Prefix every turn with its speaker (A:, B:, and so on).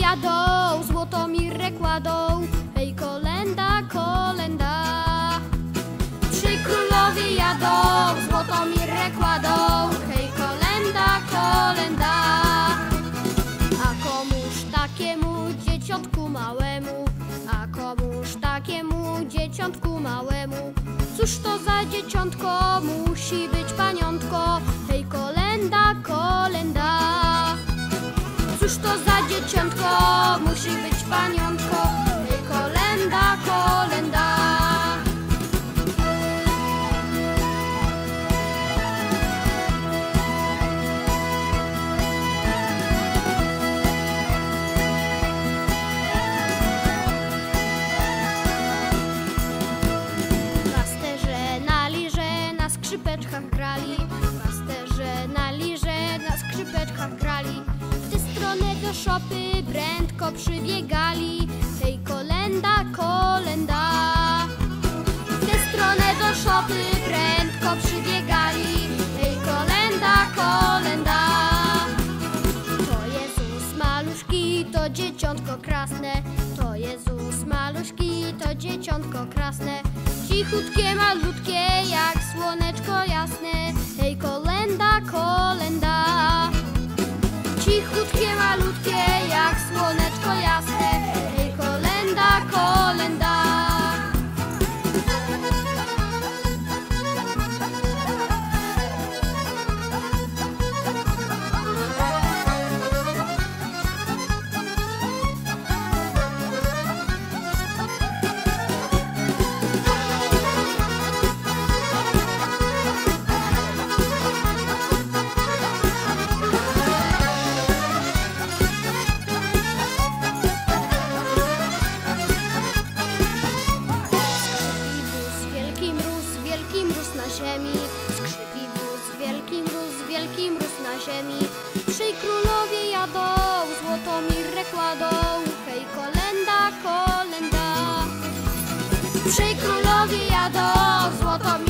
A: jadą, Złotomirę kładą. Hej, kolenda, kolenda. Trzej królowie jadą, Złotomirę kładą. Hej, kolenda, kolenda. A komuż takiemu dzieciątku małemu, a komuż takiemu dzieciątku małemu? Cóż to za dzieciątko, musi być paniątko. Hej, kolenda, kolenda. Cóż to za dzieciątko, musi być paniątko. Hej, kolenda, kolenda. Pasterze na lirze, na skrzypeczkach grali. Pasterze na lirze, na skrzypeczkach grali. W tę stronę do szopy prędko przybiegali. Hej, kolenda, kolenda. W tę stronę do szopy prędko przybiegali. Hej, kolenda, kolenda. To Jezus maluszki, to dzieciątko krasne. To Jezus maluszki, to dzieciątko krasne. Cichutkie, malutkie, jak słoneczko jasne. Hej, kolenda, kolenda. Cichutkie, malutkie, jak słoneczko jasne. Hej, kolenda, kolenda. Skrzypi wóz, wielki mróz na ziemi. Trzej królowie jadą, Złotomirę kładą. Hej, kolenda, kolenda. Trzej królowie jadą, Złotomirę